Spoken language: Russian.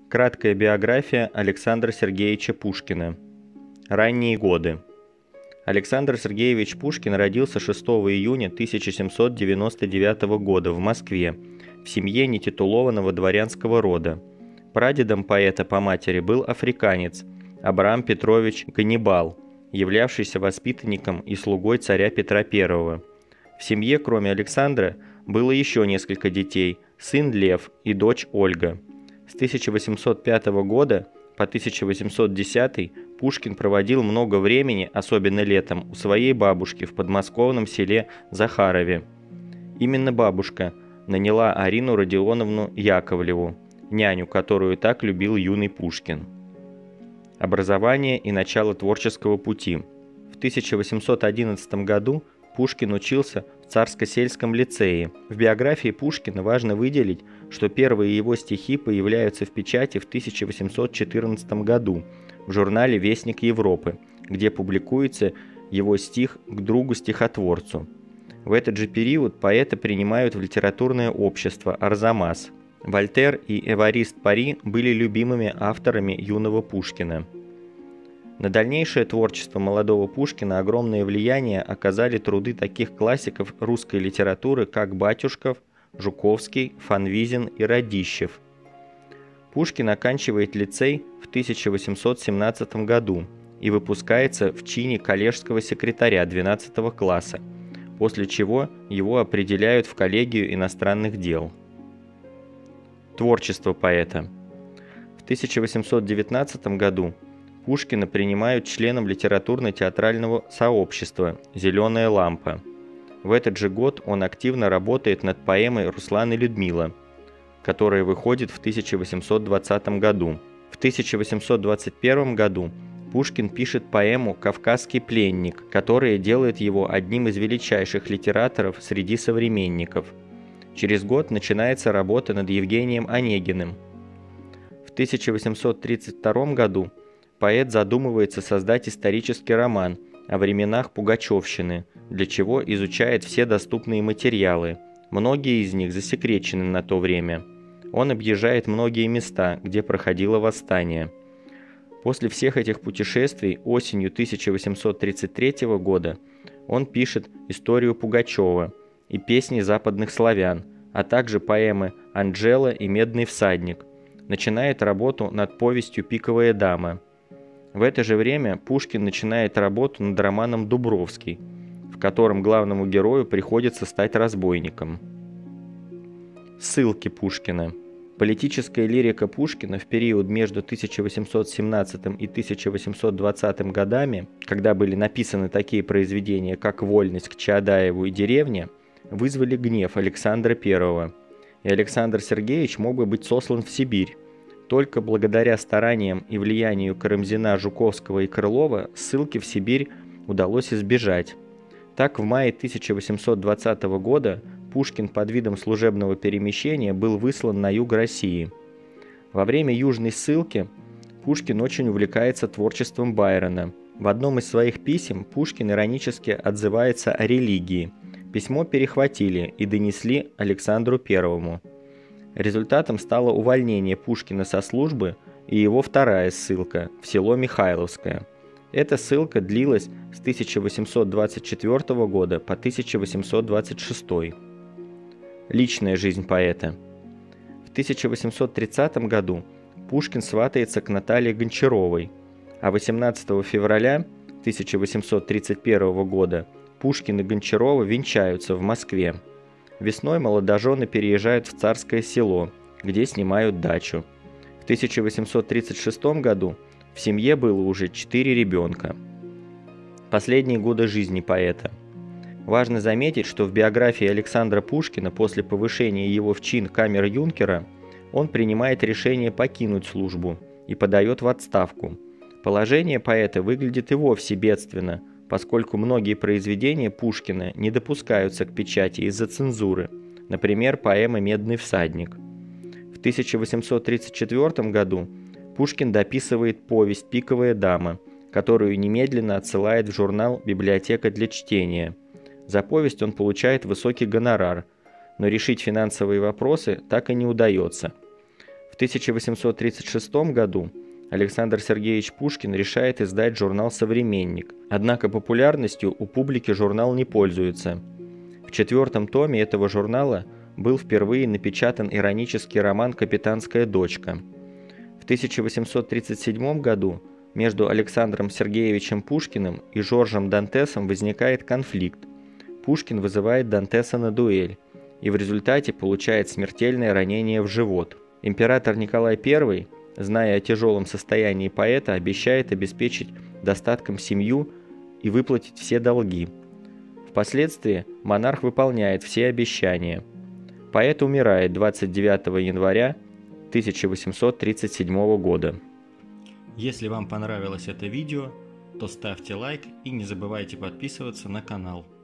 Краткая биография Александра Сергеевича Пушкина. Ранние годы. Александр Сергеевич Пушкин родился 6 июня 1799 года в Москве в семье нетитулованного дворянского рода. Прадедом поэта по матери был африканец Абрам Петрович Ганнибал, являвшийся воспитанником и слугой царя Петра I. В семье, кроме Александра, было еще несколько детей, сын Лев и дочь Ольга. С 1805 года по 1810 Пушкин проводил много времени, особенно летом, у своей бабушки в подмосковном селе Захарове. Именно бабушка наняла Арину Родионовну Яковлеву, няню, которую так любил юный Пушкин. Образование и начало творческого пути. В 1811 году Пушкин учился в Царско-сельском лицее. В биографии Пушкина важно выделить, что первые его стихи появляются в печати в 1814 году в журнале «Вестник Европы», где публикуется его стих «К другу-стихотворцу». В этот же период поэта принимают в литературное общество «Арзамас». Вольтер и Эварист Пари были любимыми авторами юного Пушкина. На дальнейшее творчество молодого Пушкина огромное влияние оказали труды таких классиков русской литературы, как Батюшков, Жуковский, Фанвизин и Радищев. Пушкин оканчивает лицей в 1817 году и выпускается в чине коллежского секретаря 12 класса, после чего его определяют в коллегию иностранных дел. Творчество поэта. В 1819 году Пушкина принимают членом литературно-театрального сообщества «Зеленая лампа». В этот же год он активно работает над поэмой «Руслан и Людмила», которая выходит в 1820 году. В 1821 году Пушкин пишет поэму «Кавказский пленник», которая делает его одним из величайших литераторов среди современников. Через год начинается работа над Евгением Онегиным. В 1832 году поэт задумывается создать исторический роман о временах пугачевщины, для чего изучает все доступные материалы. Многие из них засекречены на то время. Он объезжает многие места, где проходило восстание. После всех этих путешествий осенью 1833 года он пишет историю Пугачева и песни западных славян, а также поэмы «Анджела» и «Медный всадник». Начинает работу над повестью «Пиковая дама». В это же время Пушкин начинает работу над романом «Дубровский», в котором главному герою приходится стать разбойником. Ссылки Пушкина. Политическая лирика Пушкина в период между 1817 и 1820 годами, когда были написаны такие произведения, как «Вольность к Чаадаеву» и «Деревня», вызвали гнев Александра I, и Александр Сергеевич мог бы быть сослан в Сибирь. Только благодаря стараниям и влиянию Карамзина, Жуковского и Крылова ссылки в Сибирь удалось избежать. Так, в мае 1820 года Пушкин под видом служебного перемещения был выслан на юг России. Во время южной ссылки Пушкин очень увлекается творчеством Байрона. В одном из своих писем Пушкин иронически отзывается о религии. Письмо перехватили и донесли Александру I. Результатом стало увольнение Пушкина со службы и его вторая ссылка в село Михайловское. Эта ссылка длилась с 1824 года по 1826. Личная жизнь поэта. В 1830 году Пушкин сватается к Наталье Гончаровой, а 18 февраля 1831 года Пушкин и Гончарова венчаются в Москве. Весной молодожены переезжают в Царское село, где снимают дачу. В 1836 году в семье было уже 4 ребенка. Последние годы жизни поэта. Важно заметить, что в биографии Александра Пушкина после повышения его в чин камер-юнкера он принимает решение покинуть службу и подает в отставку. Положение поэта выглядит и вовсе бедственно, поскольку многие произведения Пушкина не допускаются к печати из-за цензуры, например, поэма «Медный всадник». В 1834 году Пушкин дописывает повесть «Пиковая дама», которую немедленно отсылает в журнал «Библиотека для чтения». За повесть он получает высокий гонорар, но решить финансовые вопросы так и не удается. В 1836 году Александр Сергеевич Пушкин решает издать журнал «Современник». Однако популярностью у публики журнал не пользуется. В 4-м томе этого журнала был впервые напечатан иронический роман «Капитанская дочка». В 1837 году между Александром Сергеевичем Пушкиным и Жоржем Дантесом возникает конфликт. Пушкин вызывает Дантеса на дуэль и в результате получает смертельное ранение в живот. Император Николай I, зная о тяжелом состоянии поэта, обещает обеспечить достатком семью и выплатить все долги. Впоследствии монарх выполняет все обещания. Поэт умирает 29 января 1837 года. Если вам понравилось это видео, то ставьте лайк и не забывайте подписываться на канал.